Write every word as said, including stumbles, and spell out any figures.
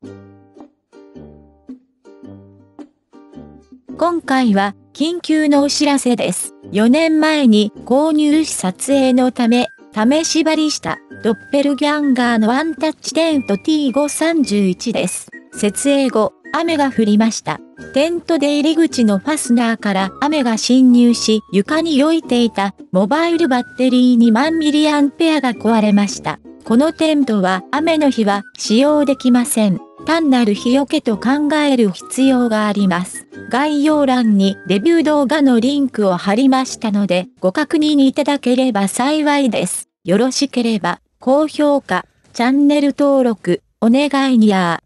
今回は緊急のお知らせです。よねんまえに購入し撮影のため試し張りしたドッペルギャンガーのワンタッチテント ティーごさんいち です。設営後、雨が降りました。テント出入り口のファスナーから雨が侵入し床に置いていたモバイルバッテリーにまんミリアンペアが壊れました。このテントは雨の日は使用できません。単なる日よけと考える必要があります。概要欄にレビュー動画のリンクを貼りましたのでご確認いただければ幸いです。よろしければ高評価、チャンネル登録お願いにゃー。